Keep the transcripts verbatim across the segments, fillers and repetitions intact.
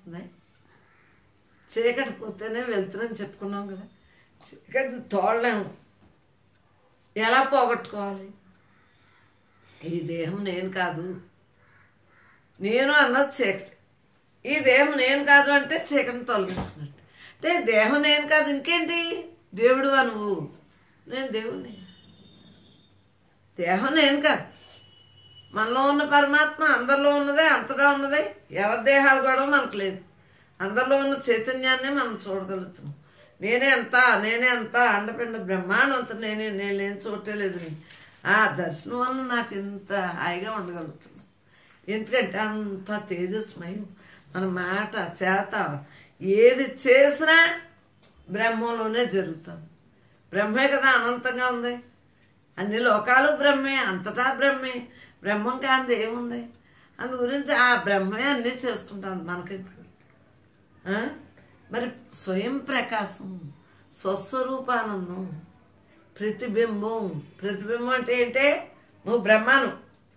వస్తుంది. చీకటి పోతేనే వెళ్తురని చెప్పుకున్నాం కదా. చీకటిని తోడలేము. ఎలా పోగొట్టుకోవాలి? ఈ దేహం నేను కాదు, నేను అన్నది చీకటి. ఈ దేహం నేను కాదు అంటే చీకటిని తొలగించినట్టు. అంటే దేహం నేను కాదు, ఇంకేంటి? దేవుడువా నువ్వు? నేను దేవుడిని. దేహం నేను కాదు, మనలో ఉన్న పరమాత్మ అందరిలో ఉన్నదే, అంతగా ఉన్నదే. ఎవరి దేహాలు కూడా మనకు లేదు. అందరిలో ఉన్న చైతన్యాన్ని మనం చూడగలుగుతున్నాం. నేనే అంత, నేనే అంత, అండపిండ బ్రహ్మాండం అంత నేనే, నేను లేని చోటే లేదు. ఆ దర్శనం వల్ల నాకు ఇంత హాయిగా ఉండగలుగుతుంది. ఎందుకంటే అంత తేజస్మయం. మన మాట చేత ఏది చేసినా బ్రహ్మంలోనే జరుగుతుంది. బ్రహ్మే కదా అనంతంగా ఉంది. అన్ని లోకాలు బ్రహ్మే, అంతటా బ్రహ్మే. బ్రహ్మం కాంది ఏముంది? అందు గురించి ఆ బ్రహ్మే అన్నీ చేసుకుంటాను. మనకెందుకు? మరి స్వయం ప్రకాశం, స్వస్వరూపానందం, ప్రతిబింబం. ప్రతిబింబం అంటే ఏంటే? నువ్వు బ్రహ్మను.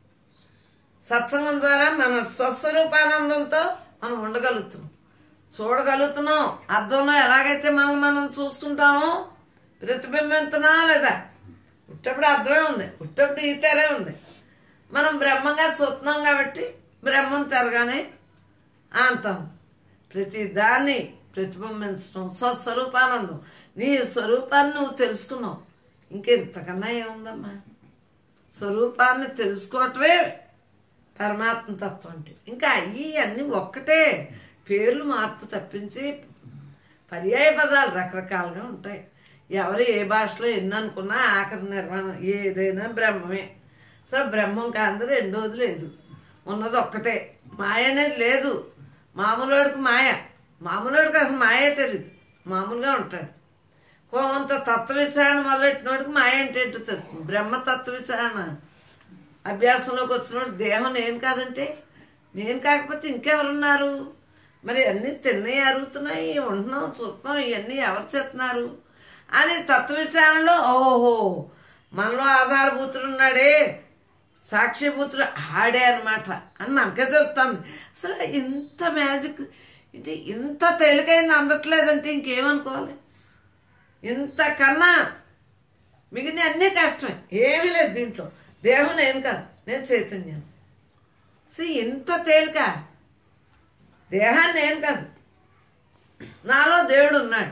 సత్సంగం ద్వారా మన స్వస్వరూపానందంతో మనం ఉండగలుగుతున్నాం, చూడగలుగుతున్నాం. అద్దంలో ఎలాగైతే మనం మనం చూసుకుంటామో ప్రతిబింబించునా లేదా? ఉట్టప్పుడు అర్థమే ఉంది, ఉట్టప్పుడు ఈ తెరే ఉంది. మనం బ్రహ్మంగా చూస్తున్నాం కాబట్టి బ్రహ్మం తెరగానే అంటాం. ప్రతి దాన్ని ప్రతిబింబించడం స్వస్వరూపానందం. నీ స్వరూపాన్ని నువ్వు తెలుసుకున్నావు, ఇంకెంతకన్నా ఏముందమ్మా? స్వరూపాన్ని తెలుసుకోవటమే పరమాత్మ తత్వం అంటే. ఇంకా అయ్యి అన్నీ ఒక్కటే, పేర్లు మార్పు తప్పించి పర్యాయ పదాలు రకరకాలుగా ఉంటాయి. ఎవరు ఏ భాషలో ఎన్ని అనుకున్నా ఆఖరి నిర్మాణం ఏదైనా బ్రహ్మమే. సో బ్రహ్మం కాంది రెండోది లేదు, ఉన్నది ఒక్కటే. మాయ అనేది లేదు. మామూలుడికి మాయ, మామూలుడికి అసలు మాయే తెలియదు, మామూలుగా ఉంటాడు. కొంత తత్వ విచారణ మొదలెట్టినోడికి మాయ అంటే ఏంటో తెలుస్తుంది. బ్రహ్మ తత్వ విచారణ అభ్యాసంలోకి వచ్చినోడు దేహం నేను కాదంటే, నేను కాకపోతే ఇంకెవరున్నారు? మరి అన్నీ తిన్నవి అరుగుతున్నాయి, ఉంటున్నాం, చూస్తున్నాం, ఇవన్నీ ఎవరు చేస్తున్నారు అని తత్వ విచారణలో ఓహో మనలో ఆధారభూతుడు ఉన్నాడే, సాక్షిభూతుడు ఆడే అనమాట అని మనకే తెలుస్తుంది. అసలు ఇంత మ్యాజిక్ అంటే ఇంత తేలికైంది అందట్లేదంటే ఇంకేమనుకోవాలి? ఇంతకన్నా మిగిలిన అన్నీ కష్టమే, ఏమీ లేదు దీంట్లో. దేహం నేను కాదు, నేను చైతన్యం. సో ఇంత తేలిక, దేహాన్ని నేను కాదు, నాలో దేవుడు ఉన్నాడు.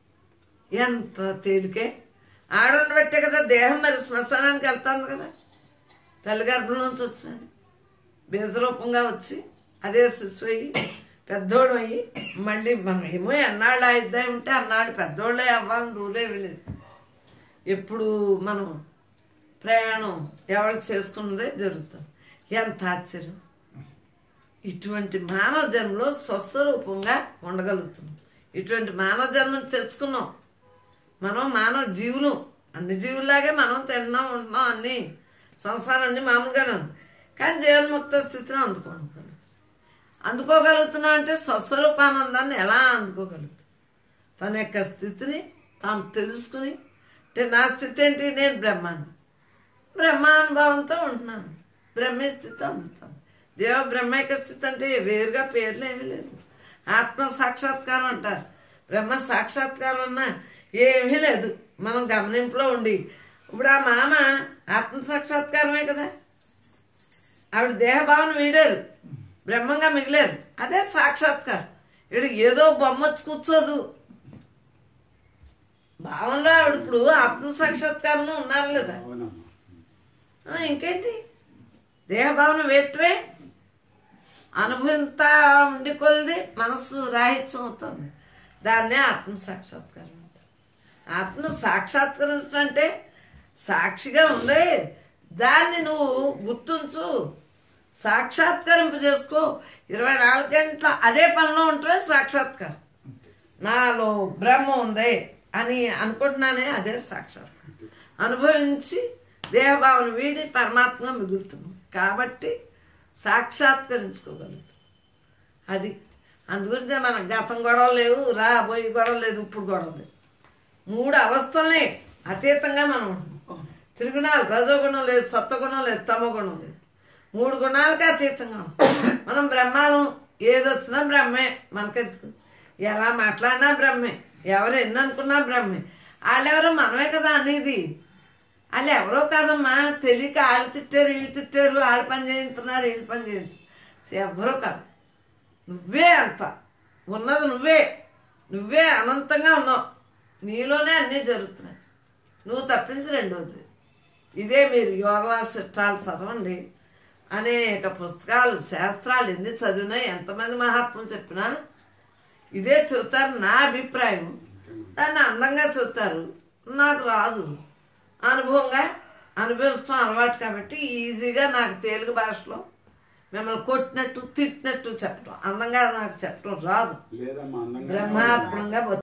ఎంత తేలికే. ఆడని బట్టే కదా దేహం మరి శ్మశానానికి వెళ్తాను కదా. తల్లి గర్భం నుంచి వచ్చినాడు, బీజరూపంగా వచ్చి అదే శిశువు అయ్యి పెద్దోడు అయ్యి మళ్ళీ మనం ఏమో ఎన్నాళ్ళు ఆయుద్ధాయి ఉంటే అన్నాడు పెద్దోళ్ళే అవ్వాలని రూలే లేదు. ఎప్పుడు మనం ప్రయాణం ఎవరు చేసుకున్నదే జరుగుతుంది. ఎంత ఆశ్చర్యం! ఇటువంటి మానవ జన్మలో స్వస్వరూపంగా ఉండగలుగుతున్నాం. ఇటువంటి మానవ జన్మను తెచ్చుకున్నాం. మనం మానవ జీవులు, అన్ని జీవుల్లాగే మనం తిన్నాం, ఉంటున్నాం, అన్నీ సంసారం అన్నీ మామూలుగానే ఉంది. కానీ జీవన్ముక్త స్థితిని అందుకోగలుగుతాం. అందుకోగలుగుతున్నాం అంటే స్వస్వరూపానందాన్ని ఎలా అందుకోగలుగుతాం? తన యొక్క స్థితిని తాను తెలుసుకుని, అంటే నా స్థితి ఏంటి? నేను బ్రహ్మాన్ని, బ్రహ్మానుభావంతో ఉంటున్నాను, బ్రహ్మే స్థితి అందుతాను. జీవ బ్రహ్మైక స్థితి అంటే వేరుగా పేర్లు ఏమీ లేదు. ఆత్మ సాక్షాత్కారం అంటారు. బ్రహ్మ సాక్షాత్కారం అన్నా ఏమీ లేదు. మనం గమనింపులో ఉండి, ఇప్పుడు ఆ మామ ఆత్మ సాక్షాత్కారమే కదా. ఆవిడ దేహభావన వీడారు, బ్రహ్మంగా మిగిలారు, అదే సాక్షాత్కారం. ఇక్కడ ఏదో బొమ్మ వచ్చి కూర్చోదు. భావంలో ఆవిడ ఇప్పుడు ఆత్మ సాక్షాత్కారంలో ఉన్నారు లేదా? ఇంకేంటి? దేహభావన వేట్వే అనుభవింతా ఉండి కొలిది మనస్సు రాహిత్యం అవుతుంది. దాన్నే ఆత్మ సాక్షాత్కారం అంటారు. ఆత్మ సాక్షాత్కరించడం అంటే సాక్షిగా ఉంది, దాన్ని నువ్వు గుర్తుంచు, సాక్షాత్కరింప చేసుకో. ఇరవై నాలుగు గంటల అదే పనిలో ఉంటే సాక్షాత్కారం. నాలో బ్రహ్మ ఉంది అని అనుకుంటున్నానే, అదే సాక్షాత్కారం. అనుభవించి దేహభావన వీడి పరమాత్మ మిగులుతున్నాం కాబట్టి సాక్షాత్కరించుకోగలుగుతాం. అది అందుగురించే మనకు గతం గొడవ లేవు, రాబోయే గొడవ లేదు, ఇప్పుడు గొడవ లేదు. మూడు అవస్థలనే అతీతంగా మనం ఉంటున్నాం. త్రిగుణాలు, రజోగుణం లేదు, సత్వగుణం లేదు, తమో గుణం లేదు. మూడు గుణాలకే అతీతంగా ఉంటాం. మనం బ్రహ్మాలం ఏదొచ్చినా బ్రహ్మే. మనకెందుకు? ఎలా మాట్లాడినా బ్రహ్మే, ఎవరు ఎన్ని అనుకున్నా బ్రహ్మే. వాళ్ళెవరో మనమే కదా అనేది. వాళ్ళు ఎవరో కాదమ్మా, తెలియక వాళ్ళు తిట్టారు వీళ్ళు తిట్టారు, వాళ్ళు పని చేయించుతున్నారు వీళ్ళు పని చేయించు, ఎవరో కాదు. నువ్వే అంత ఉన్నది, నువ్వే నువ్వే అనంతంగా ఉన్నావు. నీలోనే అన్నీ జరుగుతున్నాయి, నువ్వు తప్పించి రెండోది. ఇదే మీరు యోగవాసిష్టాలు చదవండి, అనేక పుస్తకాలు శాస్త్రాలు ఎన్ని చదివినా, ఎంతమంది మహాత్ములు చెప్పినా ఇదే చెబుతారు. నా అభిప్రాయం, దాన్ని అందంగా చెబుతారు. నాకు రాదు, అనుభవంగా అనుభవించడం అలవాటు కాబట్టి ఈజీగా నాకు తెలుగు భాషలో మిమ్మల్ని కొట్టినట్టు తిట్టినట్టు చెప్పడం, అందంగా నాకు చెప్పడం రాదు. బ్రహ్మాత్మంగా